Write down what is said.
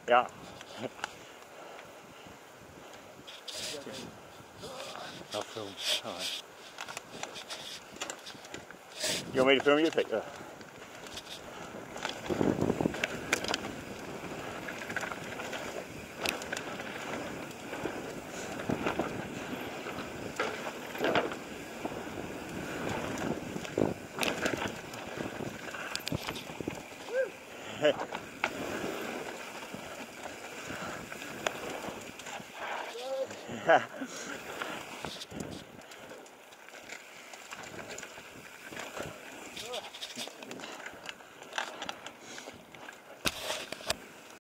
Yeah. I'll film. Alright. You want me to film your picture?